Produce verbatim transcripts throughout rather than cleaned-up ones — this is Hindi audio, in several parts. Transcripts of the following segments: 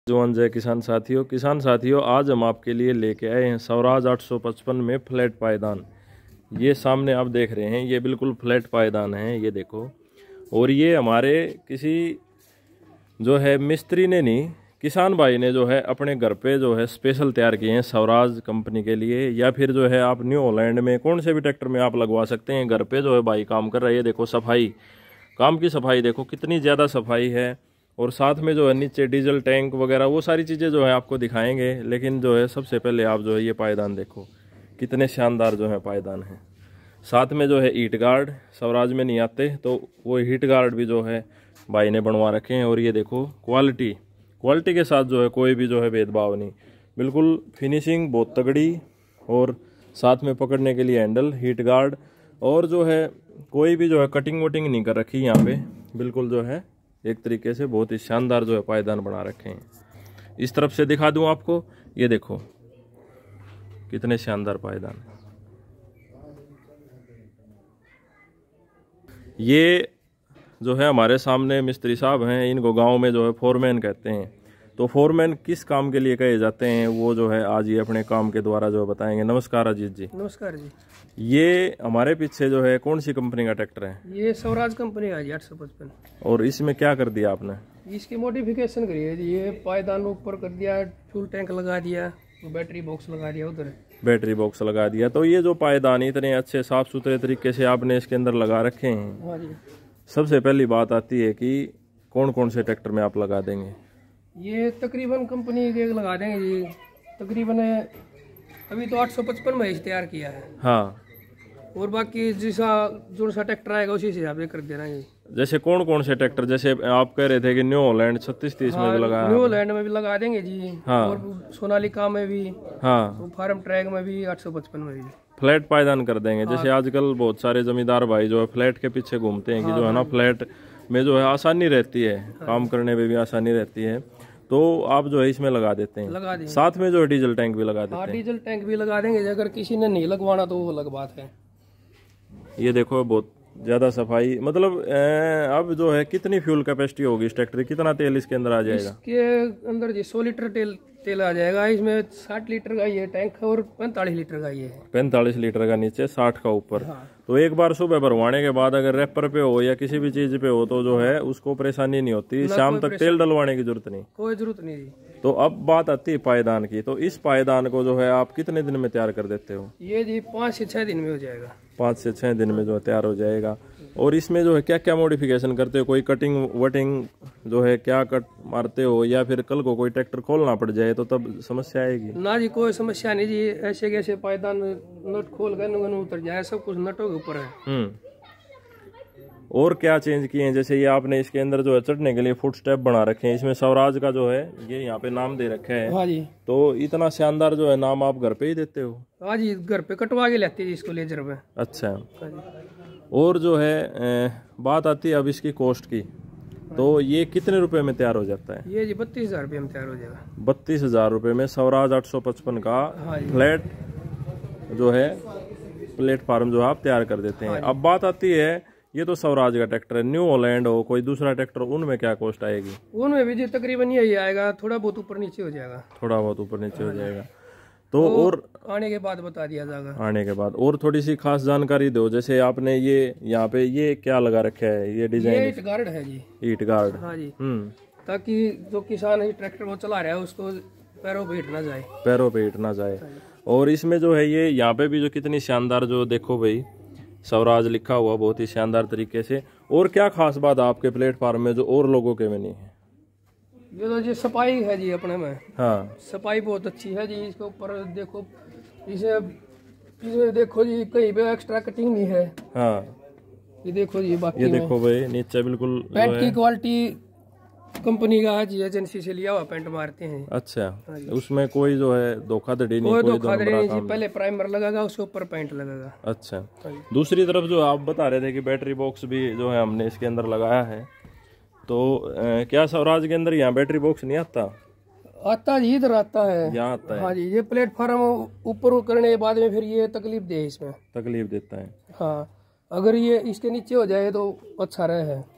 जवान जय किसान साथियों किसान साथियों आज हम आपके लिए लेके आए हैं स्वराज आठ सौ पचपन में फ्लैट पायदान। ये सामने आप देख रहे हैं, ये बिल्कुल फ्लैट पायदान है, ये देखो। और ये हमारे किसी जो है मिस्त्री ने नहीं, किसान भाई ने जो है अपने घर पे जो है स्पेशल तैयार किए हैं स्वराज कंपनी के लिए। या फिर जो है आप न्यू हॉलैंड में कौन से भी ट्रैक्टर में आप लगवा सकते हैं। घर पे जो है भाई काम कर रहा है, ये देखो सफाई, काम की सफाई देखो कितनी ज़्यादा सफाई है। और साथ में जो है नीचे डीजल टैंक वगैरह वो सारी चीज़ें जो है आपको दिखाएंगे। लेकिन जो है सबसे पहले आप जो है ये पायदान देखो, कितने शानदार जो है पायदान है। साथ में जो है हीट गार्ड, स्वराज में नहीं आते तो वो हीट गार्ड भी जो है भाई ने बनवा रखे हैं। और ये देखो क्वालिटी, क्वालिटी के साथ जो है कोई भी जो है भेदभाव नहीं, बिल्कुल फिनिशिंग बहुत तगड़ी। और साथ में पकड़ने के लिए हैंडल, हीट गार्ड, और जो है कोई भी जो है कटिंग वटिंग नहीं कर रखी यहाँ पे, बिल्कुल जो है एक तरीके से बहुत ही शानदार जो है पायदान बना रखे हैं। इस तरफ से दिखा दूं आपको, ये देखो कितने शानदार पायदान। ये जो है हमारे सामने मिस्त्री साहब हैं, इनको गांव में जो है फोरमैन कहते हैं। तो फोरमैन किस काम के लिए कहे जाते हैं वो जो है आज ये अपने काम के द्वारा जो बताएंगे। नमस्कार अजीत जी। नमस्कार जी। ये हमारे पीछे जो है कौन सी कंपनी का ट्रैक्टर है? ये स्वराज कंपनी का जी आठ सौ पचपन। और इसमें क्या कर दिया आपने? इसकी मॉडिफिकेशन करी है जी। ये पायदान ऊपर कर दिया, फ्यूल टैंक लगा दिया, बैटरी बॉक्स लगा दिया, उधर बैटरी बॉक्स लगा दिया। तो ये जो पायदान इतने अच्छे साफ सुथरे तरीके से आपने इसके अंदर लगा रखे हैं। हाँ जी। सबसे पहली बात आती है कि कौन कौन से ट्रैक्टर में आप लगा देंगे? ये तकरीबन कंपनी के लगा देंगे जी। तकरीबन अभी तो आठ सौ पचपन में तैयार किया है। हाँ। और बाकी जैसा जो सा ट्रैक्टर आएगा उसी हिसाब से कर देना है। जैसे कौन कौन से ट्रैक्टर, जैसे आप कह रहे थे कि न्यू हॉलैंड छत्तीस तीस हाँ, में भी लगा, न्यू हॉलैंड में भी लगा देंगे जी। हाँ। और सोनालिका में भी, हाँ, फार्म ट्रैक में भी, आठ सौ पचपन में भी फ्लैट पायदान कर देंगे। जैसे हाँ। आजकल बहुत सारे जमींदार भाई जो है फ्लैट के पीछे घूमते हैं कि जो है ना फ्लैट में जो है आसानी रहती है, काम करने में भी आसानी रहती है, तो आप जो है इसमें लगा देते हैं। लगा देंगे। साथ में जो है डीजल टैंक भी लगा देते हाँ, हैं। डीजल टैंक भी लगा देंगे। अगर किसी ने नहीं लगवाना तो वो अलग बात है। ये देखो बहुत ज्यादा सफाई, मतलब अब जो है कितनी फ्यूल कैपेसिटी होगी इस ट्रैक्टर की, कितना तेल इसके अंदर आ जाएगा? इसके अंदर जी सौ लीटर तेल तेल आ जाएगा। इसमें साठ लीटर का ये टैंक है और पैंतालीस लीटर का ये है। पैंतालीस लीटर का नीचे, साठ का ऊपर। हाँ। तो एक बार सुबह भरवाने के बाद अगर रैपर पे हो या किसी भी चीज पे हो तो जो है उसको परेशानी नहीं होती, शाम तक तेल डलवाने की जरूरत नहीं, कोई जरूरत नहीं जी। तो अब बात आती है पायदान की। तो इस पायदान को जो है आप कितने दिन में तैयार कर देते हो? ये जी पाँच से छह दिन में हो जाएगा। पाँच से छह दिन में जो है तैयार हो जाएगा। और इसमें जो है क्या क्या मॉडिफिकेशन करते हो? कोई कटिंग वटिंग जो है क्या कट मारते हो, या फिर कल को कोई ट्रैक्टर खोलना पड़ जाए तो तब समस्या आएगी? ना जी, कोई समस्या नहीं जी। ऐसे कैसे पायदान नट खोल कर उतर जाए, सब कुछ नटों के ऊपर है। हम्म। और क्या चेंज किए हैं? जैसे ये आपने इसके अंदर जो है चढ़ने के लिए फुट स्टेप बना रखे हैं, इसमें स्वराज का जो है ये यहाँ पे नाम दे रखा है। हाँ जी। तो इतना शानदार जो है नाम आप घर पे ही देते हो? हाँ जी, घर पे कटवा के लेते हैं इसको लेजर में। अच्छा। हाँ जी। और जो है बात आती है अब इसकी कॉस्ट की, तो ये कितने रुपए में तैयार हो जाता है? ये जी बत्तीस हजार रुपये में तैयार हो जाएगा। बत्तीस हजार रुपये में स्वराज आठ सौ पचपन का हाँ फ्लैट जो है प्लेटफार्म जो आप तैयार कर देते हैं। हाँ। अब बात आती है, ये तो स्वराज का ट्रैक्टर है, न्यू हॉलैंड हो कोई दूसरा ट्रैक्टर, उनमें क्या कॉस्ट आएगी? उनमें भी जी तकरीबन यही आएगा, थोड़ा बहुत ऊपर नीचे हो जाएगा। थोड़ा बहुत ऊपर नीचे हो जाएगा। तो और आने के बाद बता दिया जाएगा। आने के बाद और थोड़ी सी खास जानकारी दो। जैसे आपने ये यहाँ पे ये क्या लगा रखा है, ये डिजाइन? ये हीट गार्ड है जी। Heat guard. हाँ जी। हम्म। ताकि जो किसान है ट्रैक्टर को चला रहा है उसको पैरों पे हिट ना जाए। पैरों पे हिट ना जाए। और इसमें जो है ये यहाँ पे भी जो कितनी शानदार, जो देखो भाई स्वराज लिखा हुआ बहुत ही शानदार तरीके से। और क्या खास बात आपके प्लेटफार्म में जो और लोगों के में नहीं है? ये तो जी सफाई है जी अपने में। हाँ, सफाई बहुत अच्छी है जी। इसके ऊपर देखो, इसे इसे देखो जी, कहीं पे एक्स्ट्रा कटिंग नहीं है। हाँ, ये देखो जी। बाकी ये देखो भाई नीचे बिल्कुल पेंट की क्वालिटी कंपनी का है जी, एजेंसी से लिया हुआ पेंट मारते हैं। अच्छा, उसमें कोई जो है धोखाधड़ी नहीं, कोई कोई धोखाधड़ी नहीं जी। पहले प्राइमर लगेगा, उसके ऊपर पेंट लगेगा। अच्छा। दूसरी तरफ जो आप बता रहे थे कि बैटरी बॉक्स भी जो है हमने इसके अंदर लगाया है, तो आ, क्या स्वराज के अंदर यहाँ बैटरी बॉक्स नहीं आता? आता जी, इधर आता है। यहाँ आता है। हाँ जी। ये प्लेटफार्म ऊपर करने के बाद में फिर ये तकलीफ दे, इसमें तकलीफ देता है। हाँ, अगर ये इसके नीचे हो जाए तो अच्छा रहे है।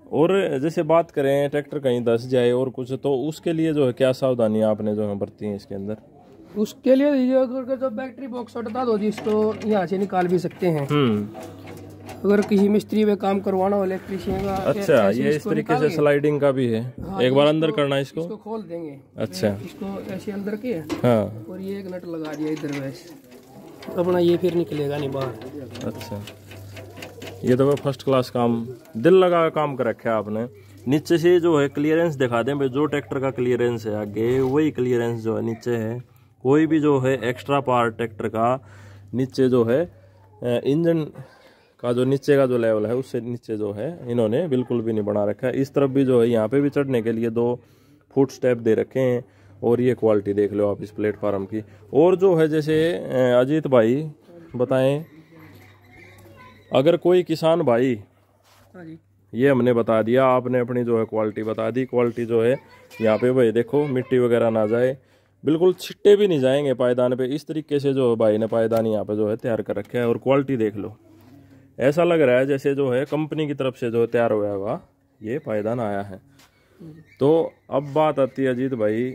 और जैसे बात करें ट्रैक्टर कहीं धंस जाए और कुछ, तो उसके लिए जो है क्या सावधानी आपने जो है बरती है इसके अंदर? उसके लिए ये अगर जो बैटरी बॉक्स हटता दो जी, इसको यहाँ से निकाल भी सकते हैं। अगर किसी मिस्त्री में काम करवाना हो इलेक्ट्रीशियन का। अच्छा, ये इस तरीके से स्लाइडिंग का भी है। हाँ, एक बार अंदर करना इसको, इसको खोल देंगे। अच्छा, इसको ऐसे अंदर किया। हाँ, और ये एक नट लगा दिया इधर, वैसे अपना ये फिर निकलेगा नहीं बाहर। अच्छा, ये तो फर्स्ट क्लास काम, दिल लगा काम कर रखा है आपने। नीचे से जो है क्लियरेंस दिखा दें भाई, जो ट्रैक्टर का क्लियरेंस है आगे वही क्लियरेंस जो है नीचे है। कोई भी जो है एक्स्ट्रा पार्ट ट्रैक्टर का नीचे जो है इंजन का जो नीचे का जो लेवल है उससे नीचे जो है इन्होंने बिल्कुल भी नहीं बना रखा है। इस तरफ भी जो है यहाँ पे भी चढ़ने के लिए दो फुट स्टेप दे रखे हैं। और ये क्वालिटी देख लो आप इस प्लेटफार्म की। और जो है जैसे अजीत भाई बताएं, अगर कोई किसान भाई, ये हमने बता दिया, आपने अपनी जो है क्वालिटी बता दी। क्वालिटी जो है यहाँ पे भाई देखो मिट्टी वगैरह ना जाए, बिल्कुल छिट्टे भी नहीं जाएंगे पायदान पे। इस तरीके से जो भाई ने पायदान यहाँ पे जो है तैयार कर रखा है। और क्वालिटी देख लो, ऐसा लग रहा है जैसे जो है कंपनी की तरफ से जो तैयार हुआ हुआ ये पायदान आया है। तो अब बात आती है अजीत भाई,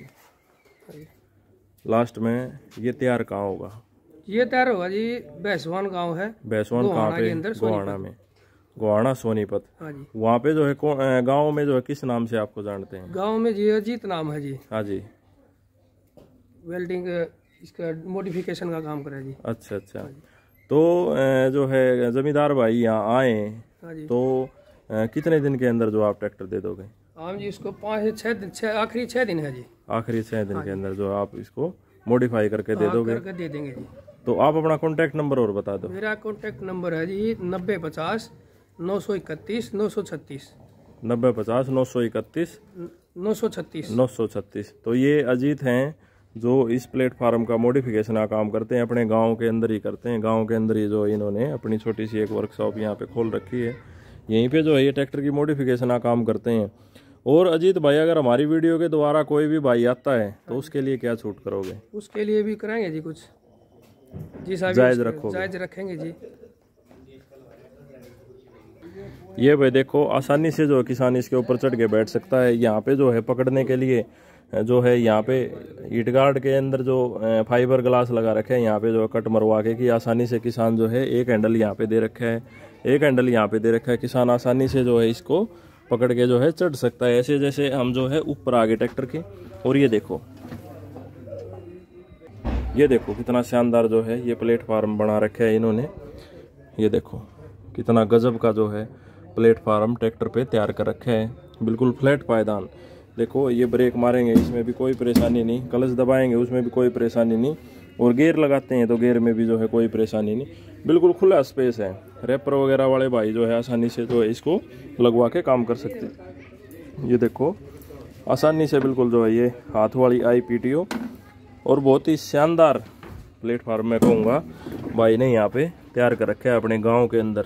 लास्ट में ये तैयार कहाँ होगा? ये तैयार होगा जी बैसवान गांव है। बैसवान कहाँ पे? गोहाना में, गोहाना सोनीपत। हाँ जी। वहाँ पे जो है गांव में जो है किस नाम से आपको जानते हैं? गांव में जी अजीत नाम है जी। हाँ जी। वेल्डिंग इसका मॉडिफिकेशन का काम करे जी। अच्छा अच्छा। तो जो है जमींदार भाई यहाँ आए तो कितने दिन के अंदर जो आप ट्रैक्टर दे दोगे? हम जी इसको पाँच से छः दिन, छः आखिरी छः दिन है जी। आखिरी छः दिन के अंदर जो आप इसको मॉडिफाई करके दे दोगे? करके दे देंगे जी। तो आप अपना कॉन्टैक्ट नंबर और बता दो। मेरा कॉन्टैक्ट नंबर है जी नब्बे पचास नौ सौ इकतीस नौ सौ छत्तीस। नब्बे पचास नौ सौ इकतीस नौ सौ छत्तीस नौ सौ छत्तीस। तो ये अजीत हैं जो इस प्लेटफार्म का मॉडिफिकेशन का काम करते हैं, अपने गांव के अंदर ही करते हैं। गांव के अंदर ही जो इन्होंने अपनी छोटी सी एक वर्कशॉप यहाँ पे खोल रखी है। यहीं पे जो है ये ट्रैक्टर की मॉडिफिकेशन का काम करते हैं। और अजीत भाई अगर हमारी वीडियो के द्वारा कोई भी भाई आता है तो उसके लिए क्या छूट करोगे? उसके लिए भी कराएंगे जी कुछ जी साहब, जायज रखोगे? जायज रखेंगे जी। ये भाई देखो आसानी से जो किसान इसके ऊपर चढ़ के बैठ सकता है। यहाँ पे जो है पकड़ने के लिए जो है यहाँ पे ईट गार्ड के अंदर जो फाइबर ग्लास लगा रखे हैं, यहाँ पे जो कट मरवा के कि आसानी से किसान जो है एक हैंडल यहाँ पे दे रखा है, एक हैंडल यहाँ पे दे रखा है, किसान आसानी से जो है इसको पकड़ के जो है चढ़ सकता है। ऐसे जैसे हम जो है ऊपर आगे ट्रैक्टर के। और ये देखो, ये देखो कितना शानदार जो है ये प्लेटफार्म बना रखा है इन्होंने। ये देखो कितना गजब का जो है प्लेटफार्म ट्रैक्टर पे तैयार कर रखा है, बिल्कुल फ्लैट पायदान। देखो ये ब्रेक मारेंगे इसमें भी कोई परेशानी नहीं, क्लच दबाएंगे उसमें भी कोई परेशानी नहीं, और गियर लगाते हैं तो गियर में भी जो है कोई परेशानी नहीं, बिल्कुल खुला स्पेस है। रैपर वगैरह वाले भाई जो है आसानी से जो है इसको लगवा के काम कर सकते हैं। ये देखो आसानी से बिल्कुल जो है ये हाथ वाली आई पी टी ओ, और बहुत ही शानदार प्लेटफार्म मैं कहूँगा भाई ने यहाँ पे तैयार कर रखा है अपने गाँव के अंदर।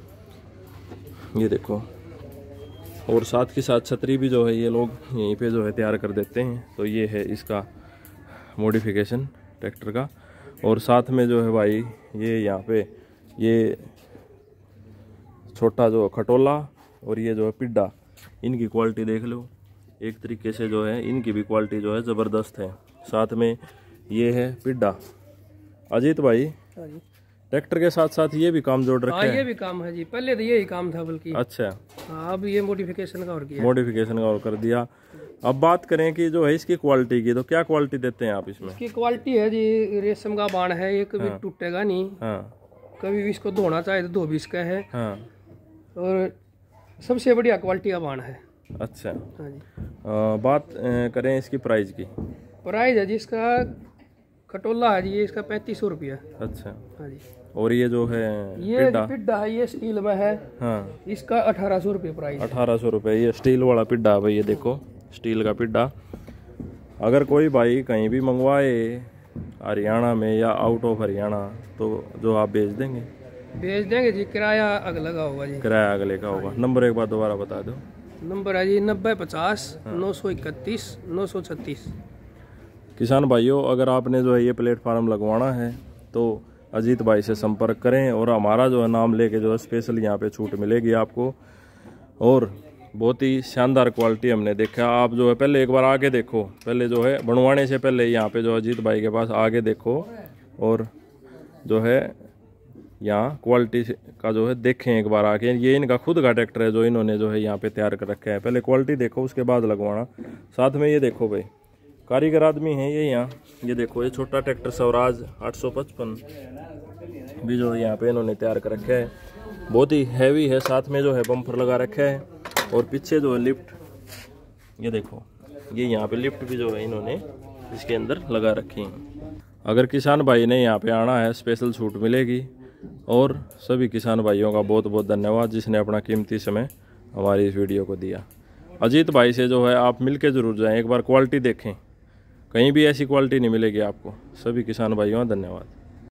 ये देखो, और साथ के साथ छतरी भी जो है ये लोग यहीं पे जो है तैयार कर देते हैं। तो ये है इसका मॉडिफिकेशन ट्रैक्टर का। और साथ में जो है भाई ये यहाँ पे ये छोटा जो खटोला और ये जो है पिड्डा, इनकी क्वालिटी देख लो। एक तरीके से जो है इनकी भी क्वालिटी जो है ज़बरदस्त है। साथ में ये है पिड्डा। अजीत भाई ट्रैक्टर के साथ साथ ये भी काम जोड़ रखा है? ये भी काम है जी, पहले तो यही काम था बल्कि। अच्छा, हाँ अब ये मॉडिफिकेशन का और किया। मॉडिफिकेशन का और कर दिया। अब बात करें कि जो है इसकी क्वालिटी की, तो क्या क्वालिटी देते हैं आप इसमें? इसकी क्वालिटी है जी रेशम का बाण है, ये कभी हाँ। टूटेगा नहीं। हाँ। कभी भी इसको धोना चाहे तो धो भी इसका है। हाँ। और सबसे बढ़िया क्वालिटी का बाण है। अच्छा हाँ जी। आ, बात आ, करें इसकी प्राइस की। प्राइस है जी इसका खटोला है जी, ये इसका पैंतीस सौ रुपया। अच्छा हाँ जी। और ये जो है ये पिड्डा, पिड्डा है, ये स्टील में है। हाँ। इसका अठारह सौ रुपये प्राइस। अठारह सौ रुपये ये स्टील वाला पिड्डा है भाई। ये देखो स्टील का पिड्डा। अगर कोई भाई कहीं भी मंगवाए हरियाणा में या आउट ऑफ हरियाणा तो जो आप भेज देंगे? भेज देंगे जी, किराया अगले का होगा जी। किराया अगले का होगा। नंबर एक बार दोबारा बता दो। नंबर है जी नब्बे पचास नौ सौ इकतीस नौ सौ छत्तीस। किसान भाइयों अगर आपने जो है ये प्लेटफार्म लगवाना है तो अजीत भाई से संपर्क करें, और हमारा जो है नाम लेके जो है स्पेशल यहाँ पे छूट मिलेगी आपको। और बहुत ही शानदार क्वालिटी हमने देखा। आप जो है पहले एक बार आके देखो, पहले जो है बनवाने से पहले यहाँ पे जो अजीत भाई के पास आगे देखो और जो है यहाँ क्वालिटी का जो है देखें एक बार आके। ये इनका खुद का ट्रैक्टर है जो इन्होंने जो है यहाँ पे तैयार कर रखा है। पहले क्वालिटी देखो उसके बाद लगवाना। साथ में ये देखो भाई कारीगर आदमी है ये यहाँ, ये देखो ये छोटा ट्रैक्टर स्वराज आठ सौ पचपन भी जो है यहाँ पे इन्होंने तैयार कर रखा है। बहुत ही हैवी है, साथ में जो है बम्पर लगा रखा है और पीछे जो है लिफ्ट, ये देखो ये यहाँ पे लिफ्ट भी जो है इन्होंने इसके अंदर लगा रखी है। अगर किसान भाई ने यहाँ पे आना है स्पेशल छूट मिलेगी। और सभी किसान भाइयों का बहुत बहुत धन्यवाद जिसने अपना कीमती समय हमारी इस वीडियो को दिया। अजीत भाई से जो है आप मिल के ज़रूर जाएँ, एक बार क्वालिटी देखें, कहीं भी ऐसी क्वालिटी नहीं मिलेगी आपको। सभी किसान भाइयों का धन्यवाद।